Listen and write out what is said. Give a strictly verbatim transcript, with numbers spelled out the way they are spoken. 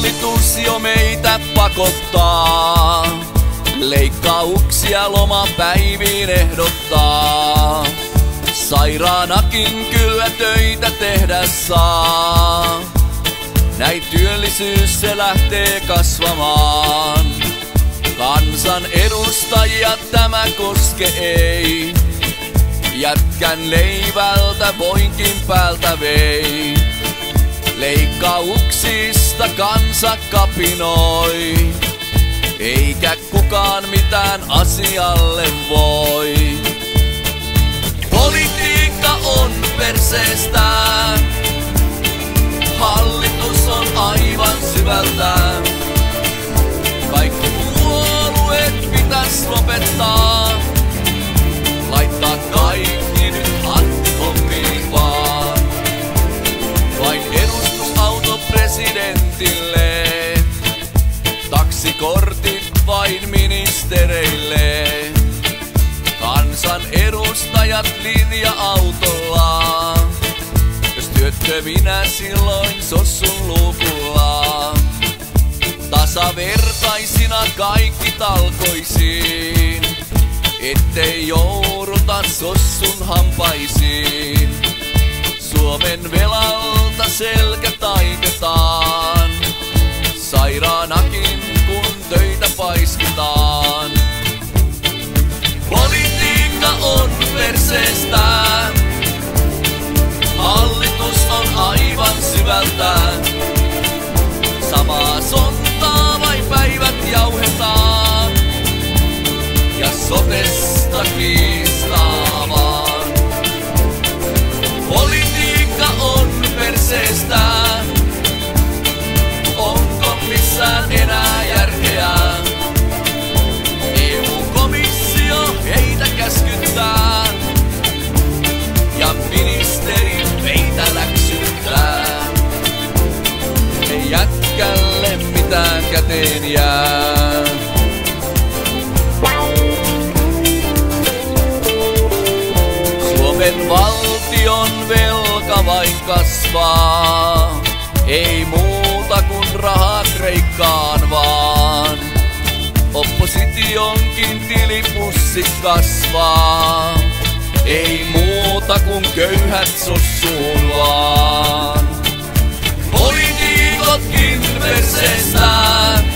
Hallitus jo meitä pakottaa, leikkauksia lomapäiviin ehdottaa. Sairaanakin kyllä töitä tehdä saa, näin työllisyys se lähtee kasvamaan. Kansan edustajia tämä koske ei, jätkän leivältä voinkin päältä vei. Leikkauksista kansa kapinoi, eikä kukaan mitään asialle voi. Politiikka on perseestään, hallitus on aivan syvältään. Kaikki puolueet pitäis lopettaa, laittaa kaikki nyt hattommiin vaan. Vain edustusauto presidentille, taksikortit vain ministereille. Kansan edustajat linja-autolla, jos työttöminä silloin sossun luukulla. Tasavertaisina kaikki talkoisiin, ettei jouduta sossun hampaisiin. Suomen velalta selkä taitetaan, sairaanakin kun töitä paiskitaan. Politiikka on perseestään, hallitus on aivan syvältään. Samaa sontaa vain päivät jauhetaan, ja sotesta kiistaa vaan. Politiikka on perseestään, onko missään enää järkeä? E U-komissio heitä käskyttää, ja ministeri meitä läksyttää. Ei jätkälle mitään käteen jää. Suomen valtion velka vain kasvaa, ei muuta kuin rahaa Kreikkaan vaan. Oppositionkin tilipussi kasvaa, ei muuta kuin köyhät sossuun vaan. Poliitikotkin perseestään,